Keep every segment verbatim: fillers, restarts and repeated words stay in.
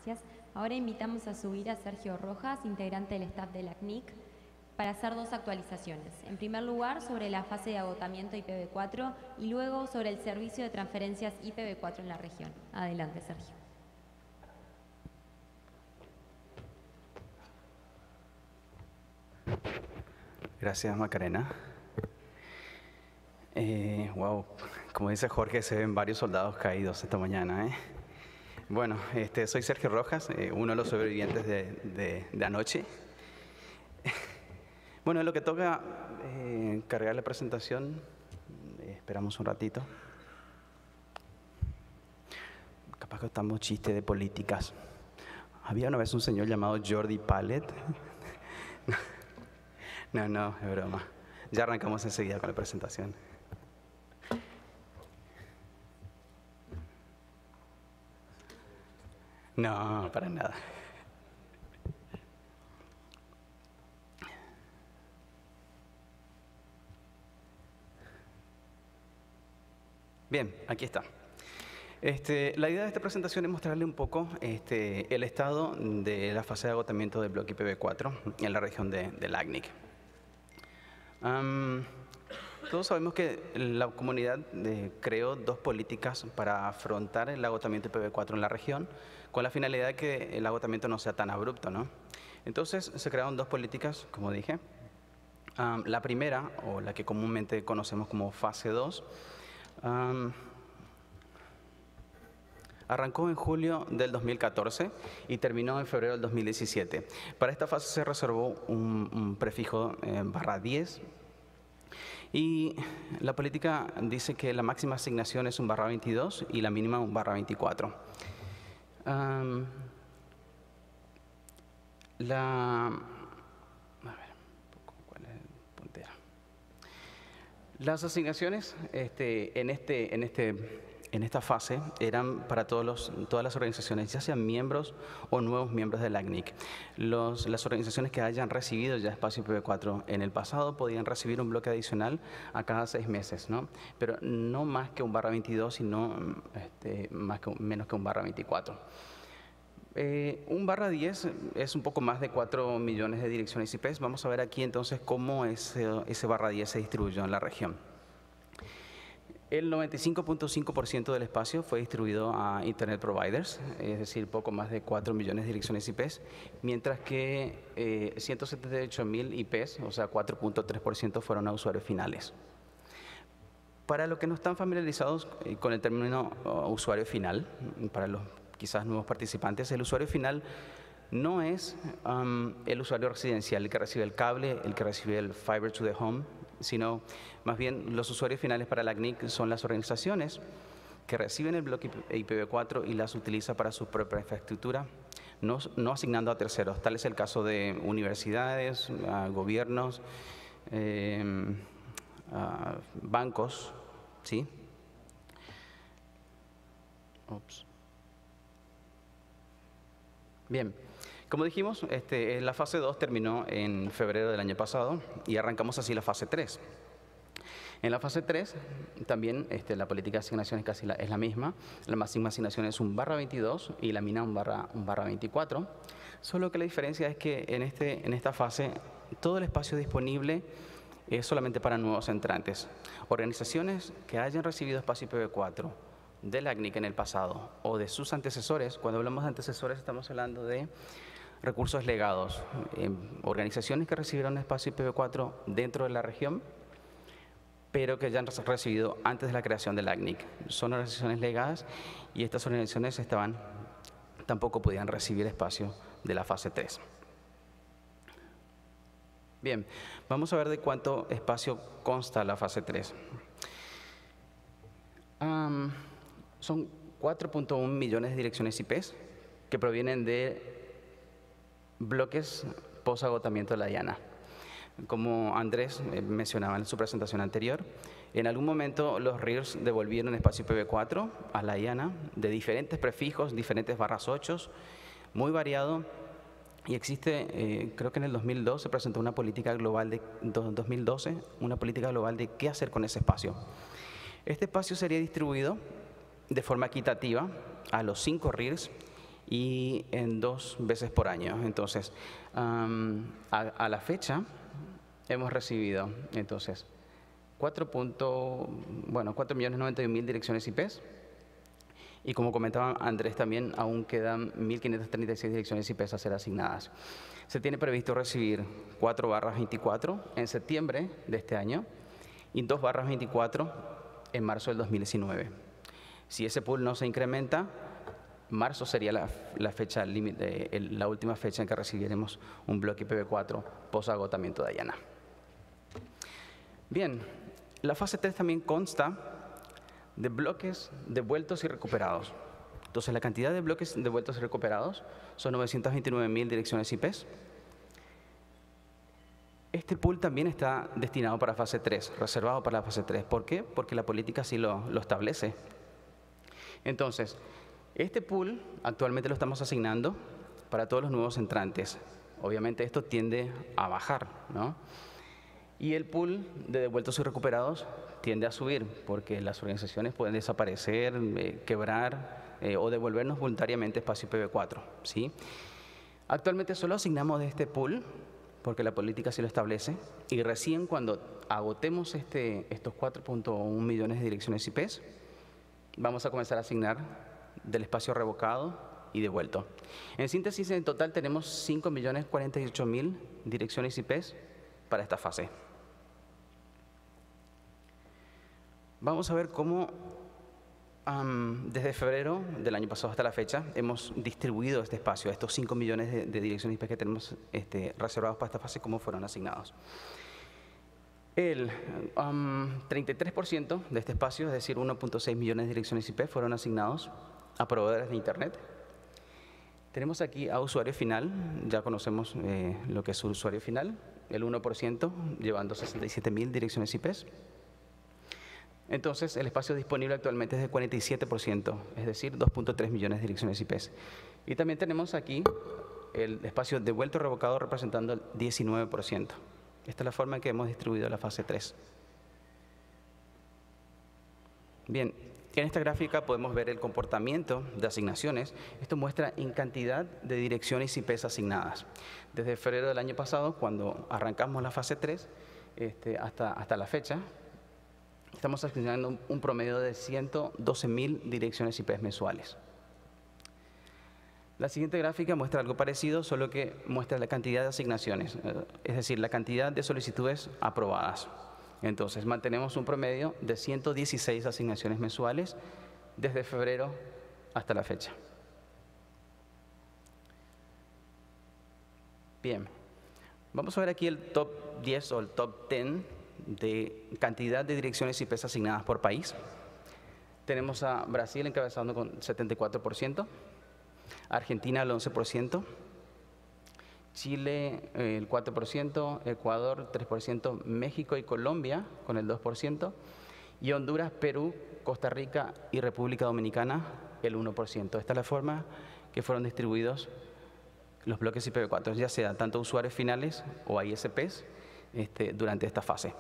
Gracias. Ahora invitamos a subir a Sergio Rojas, integrante del staff de la C N I C, para hacer dos actualizaciones. En primer lugar, sobre la fase de agotamiento I P v cuatro y luego sobre el servicio de transferencias I P v cuatro en la región. Adelante, Sergio. Gracias, Macarena. Eh, wow, como dice Jorge, se ven varios soldados caídos esta mañana. ¿eh? Bueno, este, soy Sergio Rojas, eh, uno de los sobrevivientes de, de, de anoche. Bueno, en lo que toca eh, cargar la presentación, eh, esperamos un ratito. Capaz que estamos chistes de políticas. Había una vez un señor llamado Jordi Pallet. No, no, es broma. Ya arrancamos enseguida con la presentación. No, para nada. Bien, aquí está. Este, la idea de esta presentación es mostrarle un poco este, el estado de la fase de agotamiento del bloque I P v cuatro en la región de, de la C N I C. Um, todos sabemos que la comunidad eh, creó dos políticas para afrontar el agotamiento I P v cuatro en la región, con la finalidad de que el agotamiento no sea tan abrupto, ¿no? Entonces se crearon dos políticas, como dije. Um, la primera, o la que comúnmente conocemos como fase dos, um, arrancó en julio del dos mil catorce y terminó en febrero del dos mil diecisiete. Para esta fase se reservó un, un prefijo eh, barra diez y la política dice que la máxima asignación es un barra veintidós y la mínima un barra veinticuatro. Um, la, a ver, ¿cuál es el puntero? Las asignaciones este, en este, en este En esta fase eran para todos los, todas las organizaciones, ya sean miembros o nuevos miembros de la C N I C. Los, las organizaciones que hayan recibido ya espacio I P v cuatro en el pasado podían recibir un bloque adicional a cada seis meses, ¿no? Pero no más que un barra veintidós, sino este, más que, menos que un barra veinticuatro. Eh, un barra diez es un poco más de cuatro millones de direcciones I P. Vamos a ver aquí entonces cómo ese, ese barra diez se distribuyó en la región. El noventa y cinco punto cinco por ciento del espacio fue distribuido a Internet Providers, es decir, poco más de cuatro millones de direcciones I P, mientras que eh, ciento setenta y ocho mil I P, o sea, cuatro punto tres por ciento fueron a usuarios finales. Para los que no están familiarizados eh, con el término uh, usuario final, para los quizás nuevos participantes, el usuario final no es um, el usuario residencial, el que recibe el cable, el que recibe el fiber to the home, sino más bien los usuarios finales para la C N I C son las organizaciones que reciben el bloque I P v cuatro y las utilizan para su propia infraestructura, no, no asignando a terceros. Tal es el caso de universidades, uh, gobiernos, eh, uh, bancos, ¿sí? Ups. Bien. Como dijimos, este, la fase dos terminó en febrero del año pasado y arrancamos así la fase tres. En la fase tres también este, la política de asignaciones casi la, es la misma. La máxima asignación es un barra veintidós y la mínima un barra, un barra veinticuatro. Solo que la diferencia es que en, este, en esta fase todo el espacio disponible es solamente para nuevos entrantes. Organizaciones que hayan recibido espacio I P v cuatro de la C N I C en el pasado o de sus antecesores. Cuando hablamos de antecesores estamos hablando de recursos legados, eh, organizaciones que recibieron espacio I P v cuatro dentro de la región, pero que ya han recibido antes de la creación de la C N I C. Son organizaciones legadas y estas organizaciones estaban, tampoco podían recibir espacio de la fase tres. Bien, vamos a ver de cuánto espacio consta la fase tres. Um, son cuatro punto uno millones de direcciones I P que provienen de bloques post-agotamiento de la DIANA. Como Andrés mencionaba en su presentación anterior, en algún momento los R I R S devolvieron espacio I P v cuatro a la DIANA de diferentes prefijos, diferentes barras ocho, muy variado, y existe, eh, creo que en el dos mil dos se presentó una política global de dos mil doce, una política global de qué hacer con ese espacio. Este espacio sería distribuido de forma equitativa a los cinco R I R S y en dos veces por año. Entonces, um, a, a la fecha hemos recibido entonces cuatro millones noventa y un mil direcciones I P. Y como comentaba Andrés también, aún quedan mil quinientas treinta y seis direcciones I P a ser asignadas. Se tiene previsto recibir cuatro barras veinticuatro en septiembre de este año y dos barras veinticuatro en marzo del dos mil diecinueve. Si ese pool no se incrementa, marzo sería la, la, fecha límite, la última fecha en que recibiremos un bloque I P v cuatro post agotamiento de AYANA. Bien, la fase tres también consta de bloques devueltos y recuperados. Entonces, la cantidad de bloques devueltos y recuperados son novecientas veintinueve mil direcciones I P. Este pool también está destinado para fase tres, reservado para la fase tres. ¿Por qué? Porque la política así lo, lo establece. Entonces, este pool actualmente lo estamos asignando para todos los nuevos entrantes. Obviamente esto tiende a bajar, ¿no? Y el pool de devueltos y recuperados tiende a subir porque las organizaciones pueden desaparecer, eh, quebrar eh, o devolvernos voluntariamente espacio I P v cuatro, ¿sí? Actualmente solo asignamos de este pool porque la política sí lo establece y recién cuando agotemos este, estos cuatro punto uno millones de direcciones I P, vamos a comenzar a asignar del espacio revocado y devuelto. En síntesis, en total tenemos cinco millones cuarenta y ocho mil direcciones I P para esta fase. Vamos a ver cómo um, desde febrero del año pasado hasta la fecha hemos distribuido este espacio, estos cinco millones de, de direcciones I P que tenemos este, reservados para esta fase, cómo fueron asignados. El um, treinta y tres por ciento de este espacio, es decir, uno punto seis millones de direcciones I P, fueron asignados a proveedores de Internet. Tenemos aquí a usuario final, ya conocemos eh, lo que es usuario final, el uno por ciento llevando sesenta y siete mil direcciones I P. Entonces, el espacio disponible actualmente es de cuarenta y siete por ciento, es decir, dos punto tres millones de direcciones I P. Y también tenemos aquí el espacio devuelto revocado representando el diecinueve por ciento. Esta es la forma en que hemos distribuido la fase tres. Bien, en esta gráfica podemos ver el comportamiento de asignaciones. Esto muestra en cantidad de direcciones I P asignadas. Desde febrero del año pasado, cuando arrancamos la fase tres, este, hasta, hasta la fecha, estamos asignando un promedio de ciento doce mil direcciones I P mensuales. La siguiente gráfica muestra algo parecido, solo que muestra la cantidad de asignaciones, es decir, la cantidad de solicitudes aprobadas. Entonces, mantenemos un promedio de ciento dieciséis asignaciones mensuales desde febrero hasta la fecha. Bien, vamos a ver aquí el top diez o el top diez de cantidad de direcciones I P asignadas por país. Tenemos a Brasil encabezando con setenta y cuatro por ciento, Argentina el once por ciento, Chile eh, el cuatro por ciento, Ecuador tres por ciento, México y Colombia con el dos por ciento, y Honduras, Perú, Costa Rica y República Dominicana el uno por ciento. Esta es la forma que fueron distribuidos los bloques I P v cuatro, ya sea tanto usuarios finales o I S Ps este, durante esta fase.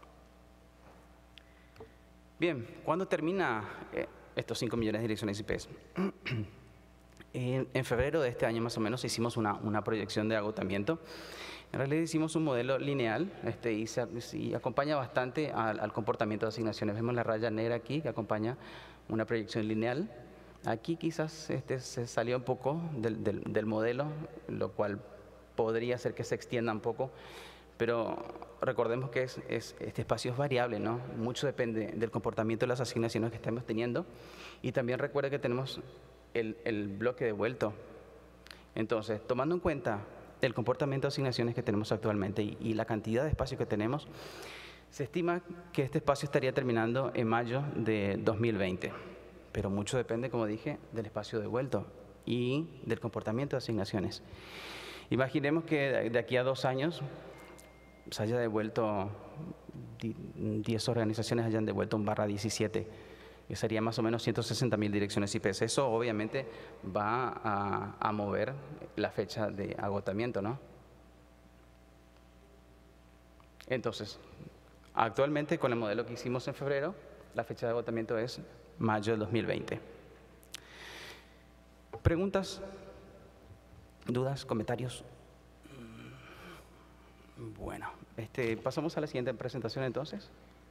Bien, ¿cuándo termina eh, estos cinco millones de direcciones I P? En, en febrero de este año más o menos hicimos una, una proyección de agotamiento. En realidad hicimos un modelo lineal este, y, se, y acompaña bastante al, al comportamiento de asignaciones. Vemos la raya negra aquí que acompaña una proyección lineal. Aquí quizás este, se salió un poco del, del, del modelo, lo cual podría hacer que se extienda un poco, pero recordemos que es, es, este espacio es variable, ¿no? Mucho depende del comportamiento de las asignaciones que estamos teniendo. Y también recuerda que tenemos el, el bloque devuelto. Entonces, tomando en cuenta el comportamiento de asignaciones que tenemos actualmente y, y la cantidad de espacio que tenemos, se estima que este espacio estaría terminando en mayo de dos mil veinte. Pero mucho depende, como dije, del espacio devuelto y del comportamiento de asignaciones. Imaginemos que de aquí a dos años se haya devuelto, diez organizaciones hayan devuelto un barra diecisiete, que sería más o menos ciento sesenta mil direcciones I P. Eso obviamente va a, a mover la fecha de agotamiento, ¿no? Entonces, actualmente con el modelo que hicimos en febrero, la fecha de agotamiento es mayo del dos mil veinte. ¿Preguntas? ¿Dudas, comentarios? Bueno, este, pasamos a la siguiente presentación entonces.